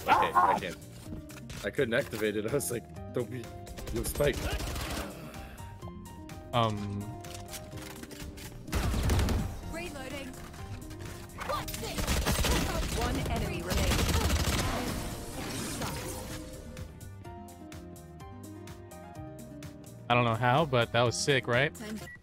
Okay, I can't. I couldn't activate it. I was like, don't be. You have spike. Reloading. One enemy remaining. I don't know how, but that was sick, right? Time.